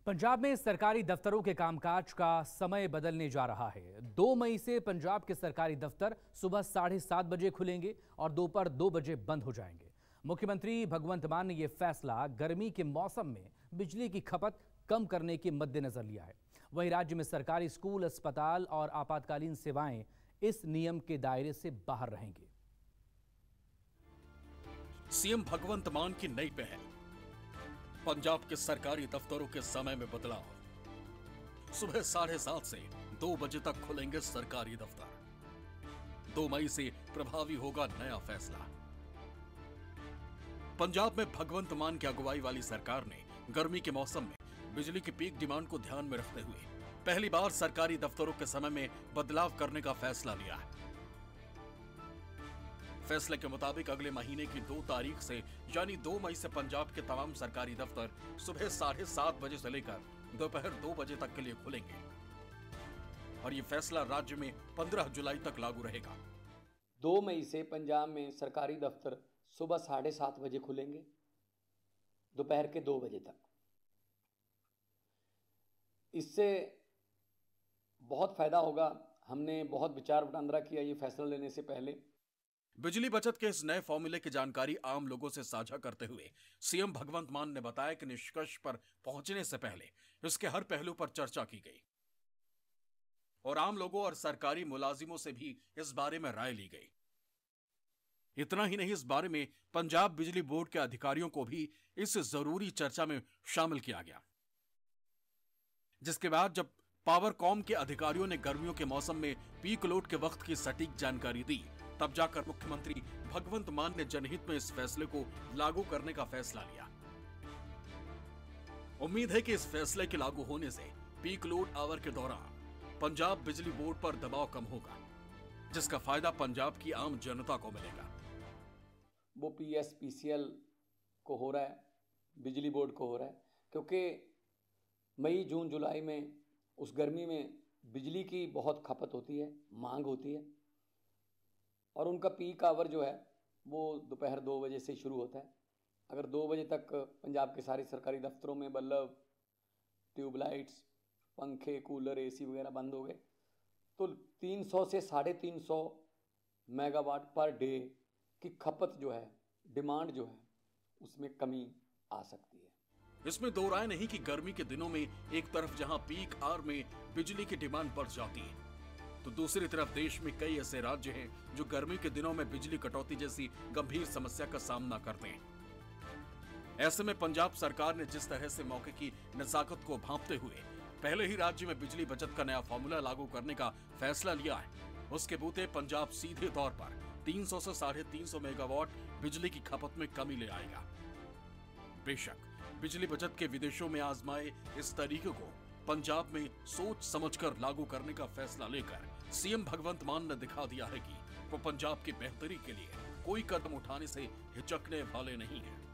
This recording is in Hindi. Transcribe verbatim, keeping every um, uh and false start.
पंजाब में सरकारी दफ्तरों के कामकाज का समय बदलने जा रहा है। दो मई से पंजाब के सरकारी दफ्तर सुबह साढ़े सात बजे खुलेंगे और दोपहर दो बजे बंद हो जाएंगे। मुख्यमंत्री भगवंत मान ने यह फैसला गर्मी के मौसम में बिजली की खपत कम करने के मद्देनजर लिया है। वहीं राज्य में सरकारी स्कूल, अस्पताल और आपातकालीन सेवाएं इस नियम के दायरे से बाहर रहेंगे। सीएम भगवंत मान की नई पहल, पंजाब के सरकारी दफ्तरों के समय में बदलाव। सुबह साढ़े सात से दो बजे तक खुलेंगे सरकारी दफ्तर। दो मई से प्रभावी होगा नया फैसला। पंजाब में भगवंत मान की अगुवाई वाली सरकार ने गर्मी के मौसम में बिजली की पीक डिमांड को ध्यान में रखते हुए पहली बार सरकारी दफ्तरों के समय में बदलाव करने का फैसला लिया है। फैसले के मुताबिक अगले महीने की दो तारीख से यानी दो मई से पंजाब के तमाम सरकारी दफ्तर सुबह साढ़े सात बजे से लेकर दोपहर दो बजे तक के लिए खुलेंगे और ये फैसला राज्य में पंद्रह जुलाई तक लागू रहेगा। दो मई से पंजाब में सरकारी दफ्तर सुबह साढ़े सात बजे खुलेंगे, दोपहर के दो बजे तक। इससे बहुत फायदा होगा। हमने बहुत विचार वटांदरा किया ये फैसला लेने से पहले। बिजली बचत के इस नए फॉर्मूले की जानकारी आम लोगों से साझा करते हुए सीएम भगवंत मान ने बताया कि निष्कर्ष पर पहुंचने से पहले इसके हर पहलू पर चर्चा की गई और आम लोगों और सरकारी मुलाजिमों से भी इस बारे में राय ली गई। इतना ही नहीं, इस बारे में पंजाब बिजली बोर्ड के अधिकारियों को भी इस जरूरी चर्चा में शामिल किया गया, जिसके बाद जब पावरकॉम के अधिकारियों ने गर्मियों के मौसम में पीक लोड के वक्त की सटीक जानकारी दी, तब जाकर मुख्यमंत्री भगवंत मान ने जनहित में इस फैसले को लागू करने का फैसला लिया। उम्मीद है कि इस फैसले के लागू होने से पीक लोड आवर के दौरान पंजाब बिजली बोर्ड पर दबाव कम होगा, जिसका फायदा पंजाब की आम जनता को मिलेगा। वो पीएस पीसीएल को हो रहा है, बिजली बोर्ड को हो रहा है, क्योंकि मई जून जुलाई में उस गर्मी में बिजली की बहुत खपत होती है, मांग होती है और उनका पीक आवर जो है वो दोपहर दो बजे से शुरू होता है। अगर दो बजे तक पंजाब के सारे सरकारी दफ्तरों में बल्ब, ट्यूबलाइट्स, पंखे, कूलर, एसी वगैरह बंद हो गए तो तीन सौ से साढ़े तीन सौ मेगावाट पर डे की खपत जो है, डिमांड जो है, उसमें कमी आ सकती है। इसमें दो राय नहीं कि गर्मी के दिनों में एक तरफ जहां पीक आवर में बिजली की डिमांड बढ़ जाती है, तो दूसरी तरफ देश में कई ऐसे राज्य हैं जो गर्मी के दिनों में बिजली कटौती जैसी गंभीर समस्या का सामना करते हैं। ऐसे में पंजाब सरकार ने जिस तरह से मौके की नजाकत को भांपते हुए पहले ही राज्य में बिजली बचत का नया फॉर्मूला लागू करने का फैसला लिया है, उसके बूते पंजाब सीधे तौर पर तीन सौ से साढ़े तीन सौ मेगावाट बिजली की खपत में कमी ले आएगा। बेशक बिजली बचत के विदेशों में आजमाए इस तरीके को पंजाब में सोच समझकर लागू करने का फैसला लेकर सीएम भगवंत मान ने दिखा दिया है कि वो पंजाब की बेहतरी के लिए कोई कदम उठाने से हिचकने वाले नहीं हैं।